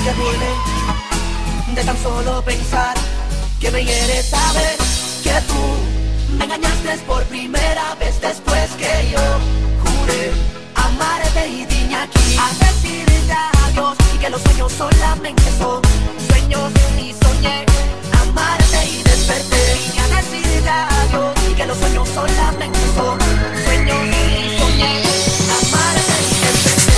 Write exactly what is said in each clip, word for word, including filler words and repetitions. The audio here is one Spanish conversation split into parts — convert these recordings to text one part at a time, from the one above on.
se burle de tan solo pensar que me hiere saber que tú me engañaste por primera vez después que yo juré amarte y vine aquí a decirte adiós y que los sueños solamente son sueños y soñé amarte y desperté. Vine a decirte adiós y que los sueños solamente son sueños y soñé amarte y desperté.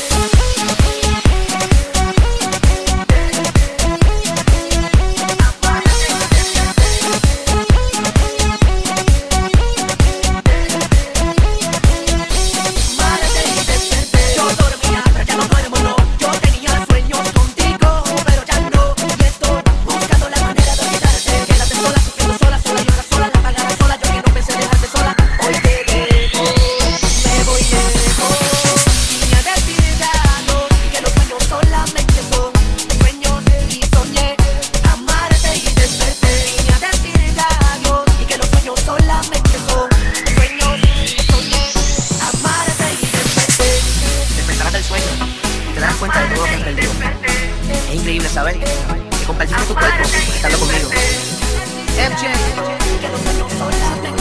Es increíble saber que compartiste tu cuerpo estando conmigo. M J.